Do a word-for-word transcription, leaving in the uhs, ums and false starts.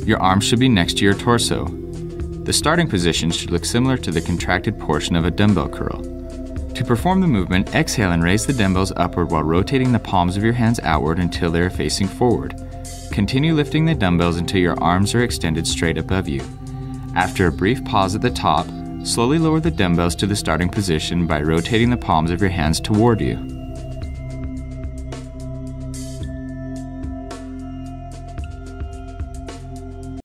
Your arms should be next to your torso. The starting position should look similar to the contracted portion of a dumbbell curl. To perform the movement, exhale and raise the dumbbells upward while rotating the palms of your hands outward until they are facing forward. Continue lifting the dumbbells until your arms are extended straight above you. After a brief pause at the top, slowly lower the dumbbells to the starting position by rotating the palms of your hands toward you.